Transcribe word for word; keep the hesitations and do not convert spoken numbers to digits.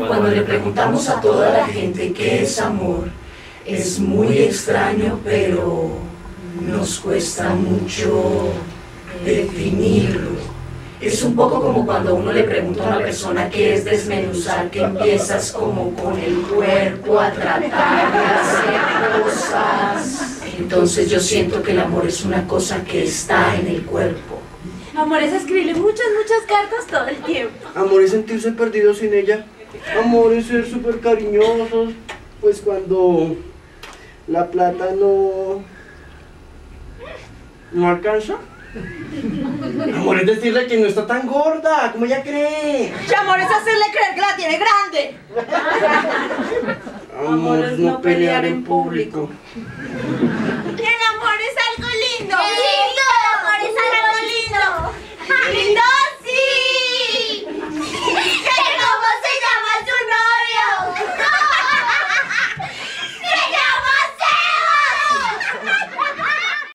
cuando le preguntamos a toda la gente qué es amor, es muy extraño, pero nos cuesta mucho definirlo. Es un poco como cuando uno le pregunta a una persona qué es desmenuzar, que empiezas como con el cuerpo a tratar de hacer cosas. Entonces yo siento que el amor es una cosa que está en el cuerpo. Amor es escribirle muchas, muchas cartas todo el tiempo. Amor es sentirse perdido sin ella. Amor es ser súper cariñosos. Pues cuando la plata no... no alcanza. Amor es decirle que no está tan gorda, como ella cree. Y amor es hacerle creer que la tiene grande. Amor, amor es no pelear en público. El amor es algo lindo. ¡Lindo!